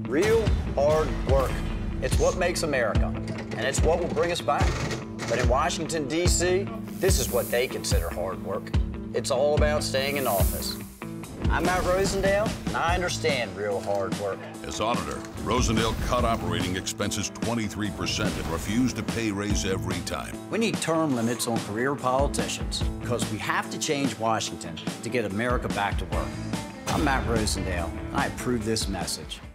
Real hard work. It's what makes America, and it's what will bring us back. But in Washington, D.C., this is what they consider hard work. It's all about staying in office. I'm Matt Rosendale, and I understand real hard work. As auditor, Rosendale cut operating expenses 23% and refused to pay raise every time. We need term limits on career politicians because we have to change Washington to get America back to work. I'm Matt Rosendale, and I approve this message.